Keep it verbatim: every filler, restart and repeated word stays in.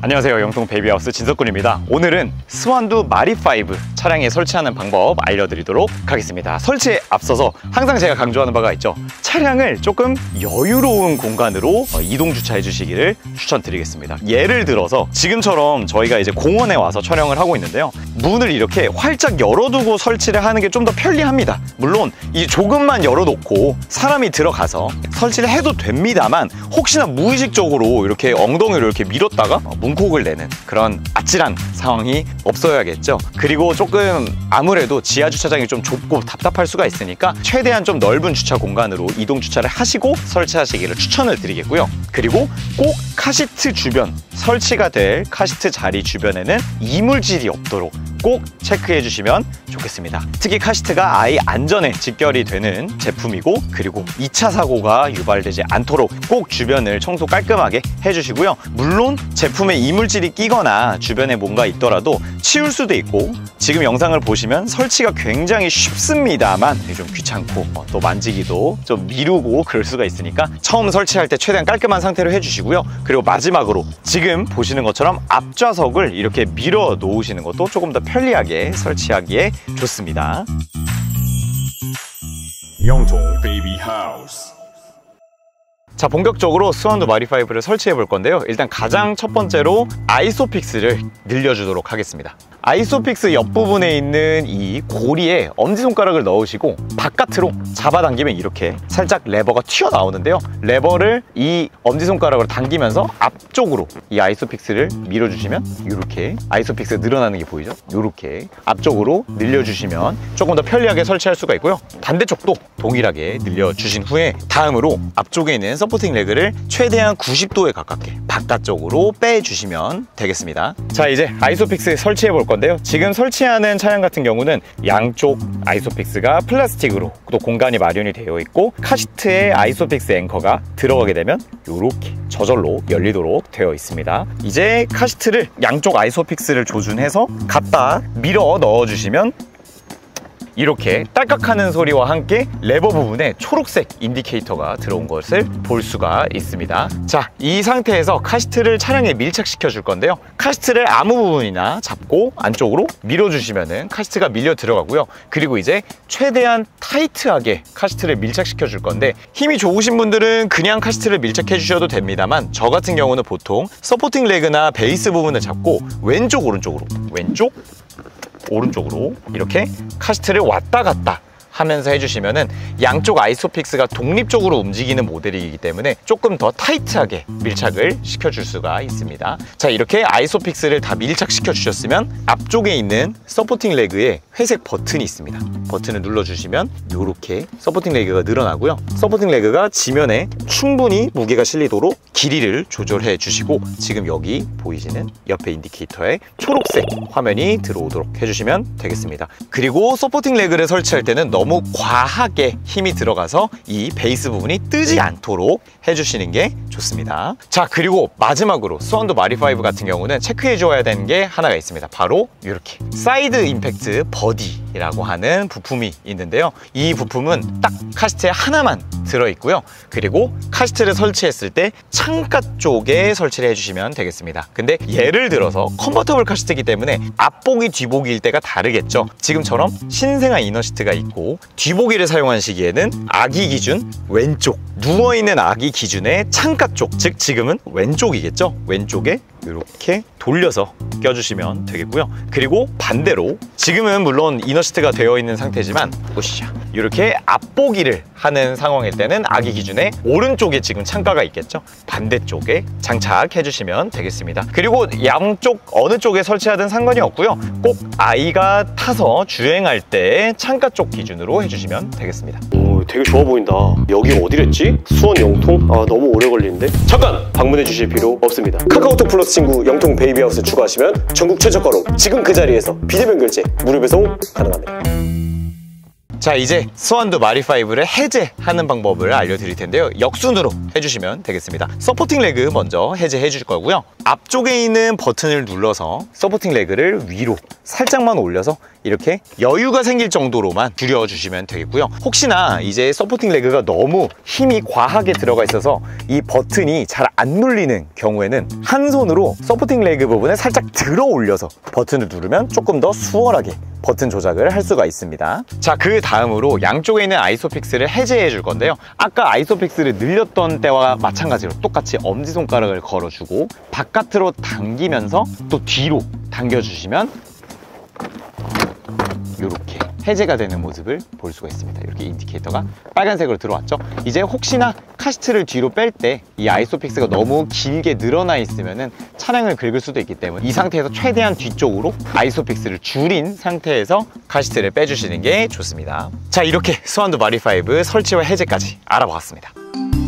안녕하세요, 영통 베이비하우스 진석군입니다. 오늘은 스완두 마리파이브 차량에 설치하는 방법 알려드리도록 하겠습니다. 설치에 앞서서 항상 제가 강조하는 바가 있죠. 차량을 조금 여유로운 공간으로 이동 주차해 주시기를 추천드리겠습니다. 예를 들어서 지금처럼 저희가 이제 공원에 와서 촬영을 하고 있는데요, 문을 이렇게 활짝 열어두고 설치를 하는 게 좀 더 편리합니다. 물론 이 조금만 열어놓고 사람이 들어가서 설치를 해도 됩니다만, 혹시나 무의식적으로 이렇게 엉덩이를 이렇게 밀었다가 문콕을 내는 그런 아찔한 상황이 없어야겠죠. 그리고 조금 아무래도 지하 주차장이 좀 좁고 답답할 수가 있으니까 최대한 좀 넓은 주차 공간으로 이동 주차를 하시고 설치하시기를 추천을 드리겠고요. 그리고 꼭 카시트 주변, 설치가 될 카시트 자리 주변에는 이물질이 없도록 꼭 체크해 주시면 좋겠습니다. 특히 카시트가 아이 안전에 직결이 되는 제품이고, 그리고 이 차 사고가 유발되지 않도록 꼭 주변을 청소 깔끔하게 해주시고요. 물론 제품에 이물질이 끼거나 주변에 뭔가 있더라도 치울 수도 있고, 지금 영상을 보시면 설치가 굉장히 쉽습니다만 좀 귀찮고 또 만지기도 좀 미루고 그럴 수가 있으니까 처음 설치할 때 최대한 깔끔한 상태로 해주시고요. 그리고 마지막으로 지금 보시는 것처럼 앞좌석을 이렇게 밀어 놓으시는 것도 조금 더 편리하게 설치하기에 좋습니다. 영통 베이비하우스. 자, 본격적으로 스완두 마리파이브를 설치해 볼 건데요. 일단 가장 첫 번째로 아이소픽스를 늘려주도록 하겠습니다. 아이소픽스 옆부분에 있는 이 고리에 엄지손가락을 넣으시고 바깥으로 잡아당기면 이렇게 살짝 레버가 튀어나오는데요, 레버를 이 엄지손가락으로 당기면서 앞쪽으로 이 아이소픽스를 밀어주시면 이렇게 아이소픽스 늘어나는 게 보이죠? 이렇게 앞쪽으로 늘려주시면 조금 더 편리하게 설치할 수가 있고요. 반대쪽도 동일하게 늘려주신 후에 다음으로 앞쪽에 있는 서포팅 레그를 최대한 구십 도에 가깝게 바깥쪽으로 빼주시면 되겠습니다. 자, 이제 아이소픽스 설치해 볼 건데요, 지금 설치하는 차량 같은 경우는 양쪽 아이소픽스가 플라스틱으로 또 공간이 마련이 되어 있고, 카시트에 아이소픽스 앵커가 들어가게 되면 이렇게 저절로 열리도록 되어 있습니다. 이제 카시트를 양쪽 아이소픽스를 조준해서 갖다 밀어 넣어주시면 이렇게 딸깍하는 소리와 함께 레버 부분에 초록색 인디케이터가 들어온 것을 볼 수가 있습니다. 자, 이 상태에서 카시트를 차량에 밀착시켜 줄 건데요, 카시트를 아무 부분이나 잡고 안쪽으로 밀어주시면은 카시트가 밀려 들어가고요. 그리고 이제 최대한 타이트하게 카시트를 밀착시켜 줄 건데, 힘이 좋으신 분들은 그냥 카시트를 밀착해 주셔도 됩니다만, 저 같은 경우는 보통 서포팅 레그나 베이스 부분을 잡고 왼쪽 오른쪽으로 왼쪽 오른쪽으로 이렇게 카시트를 왔다 갔다 하면서 해주시면은 양쪽 아이소픽스가 독립적으로 움직이는 모델이기 때문에 조금 더 타이트하게 밀착을 시켜줄 수가 있습니다. 자, 이렇게 아이소픽스를 다 밀착시켜 주셨으면 앞쪽에 있는 서포팅 레그에 회색 버튼이 있습니다. 버튼을 눌러주시면 이렇게 서포팅 레그가 늘어나고요, 서포팅 레그가 지면에 충분히 무게가 실리도록 길이를 조절해 주시고, 지금 여기 보이시는 옆에 인디케이터에 초록색 화면이 들어오도록 해주시면 되겠습니다. 그리고 서포팅 레그를 설치할 때는 너무 과하게 힘이 들어가서 이 베이스 부분이 뜨지 않도록 해주시는 게 좋습니다. 자, 그리고 마지막으로 스완두 마리파이브 같은 경우는 체크해 줘야 되는 게 하나가 있습니다. 바로 이렇게 사이드 임팩트 버디라고 하는 부품이 있는데요, 이 부품은 딱 카시트에 하나만 들어있고요. 그리고 카시트를 설치했을 때 창가 쪽에 설치를 해주시면 되겠습니다. 근데 예를 들어서 컨버터블 카시트이기 때문에 앞보기 뒤보기일 때가 다르겠죠. 지금처럼 신생아 이너시트가 있고 뒤보기를 사용한 시기에는 아기 기준 왼쪽, 누워있는 아기 기준의 창가 쪽, 즉 지금은 왼쪽이겠죠. 왼쪽에 이렇게 돌려서 껴주시면 되겠고요. 그리고 반대로 지금은 물론 이너시트가 되어 있는 상태지만 으쌰, 이렇게 앞보기를 하는 상황일 때는 아기 기준에 오른쪽에 지금 창가가 있겠죠. 반대쪽에 장착해 주시면 되겠습니다. 그리고 양쪽 어느 쪽에 설치하든 상관이 없고요, 꼭 아이가 타서 주행할 때 창가 쪽 기준으로 해주시면 되겠습니다. 오, 되게 좋아 보인다. 여기 어디랬지? 수원 영통? 아, 너무 오래 걸리는데? 잠깐! 방문해 주실 필요 없습니다. 카카오톡 플러스 친구 영통 베이비하우스 추가하시면 전국 최저가로 지금 그 자리에서 비대면 결제 무료 배송 가능합니다. 자, 이제 스완도 마리파이브를 해제하는 방법을 알려드릴 텐데요. 역순으로 해주시면 되겠습니다. 서포팅 레그 먼저 해제해 줄 거고요. 앞쪽에 있는 버튼을 눌러서 서포팅 레그를 위로 살짝만 올려서 이렇게 여유가 생길 정도로만 줄여주시면 되겠고요. 혹시나 이제 서포팅 레그가 너무 힘이 과하게 들어가 있어서 이 버튼이 잘 안 눌리는 경우에는 한 손으로 서포팅 레그 부분을 살짝 들어 올려서 버튼을 누르면 조금 더 수월하게 버튼 조작을 할 수가 있습니다. 자, 그 다음으로 양쪽에 있는 아이소픽스를 해제해 줄 건데요. 아까 아이소픽스를 늘렸던 때와 마찬가지로 똑같이 엄지손가락을 걸어주고 바깥으로 당기면서 또 뒤로 당겨주시면 이렇게 해제가 되는 모습을 볼 수가 있습니다. 이렇게 인디케이터가 빨간색으로 들어왔죠. 이제 혹시나 카시트를 뒤로 뺄 때 이 아이소픽스가 너무 길게 늘어나 있으면은 차량을 긁을 수도 있기 때문에 이 상태에서 최대한 뒤쪽으로 아이소픽스를 줄인 상태에서 카시트를 빼주시는 게 좋습니다. 자, 이렇게 스완도 마리파이브 설치와 해제까지 알아봤습니다.